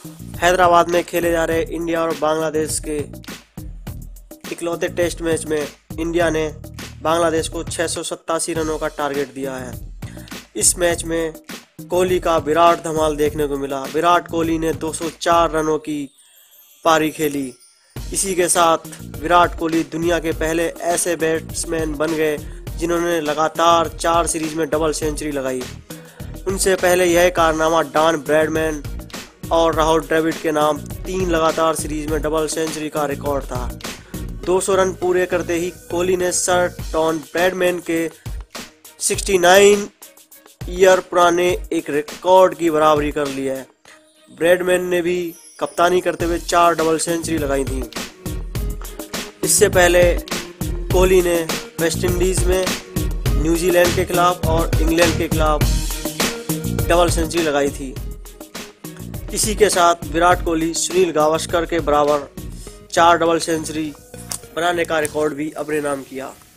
हैदराबाद में खेले जा रहे इंडिया और बांग्लादेश के इकलौते टेस्ट मैच में इंडिया ने बांग्लादेश को 687 रनों का टारगेट दिया है। इस मैच में कोहली का विराट धमाल देखने को मिला। विराट कोहली ने 204 रनों की पारी खेली। इसी के साथ विराट कोहली दुनिया के पहले ऐसे बैट्समैन बन गए जिन्होंने लगातार 4 सीरीज में डबल सेंचुरी लगाई। उनसे पहले यह कारनामा डॉन ब्रैडमैन और राहुल द्रविड़ के नाम 3 लगातार सीरीज में डबल सेंचुरी का रिकॉर्ड था। 200 रन पूरे करते ही कोहली ने सर डॉन ब्रैडमैन के 69 ईयर पुराने एक रिकॉर्ड की बराबरी कर ली है। ब्रैडमैन ने भी कप्तानी करते हुए 4 डबल सेंचुरी लगाई थी। इससे पहले कोहली ने वेस्टइंडीज में न्यूजीलैंड के खिलाफ और इंग्लैंड के खिलाफ डबल सेंचुरी लगाई थी। इसी के साथ विराट कोहली सुनील गावस्कर के बराबर 4 डबल सेंचुरी बनाने का रिकॉर्ड भी अपने नाम किया।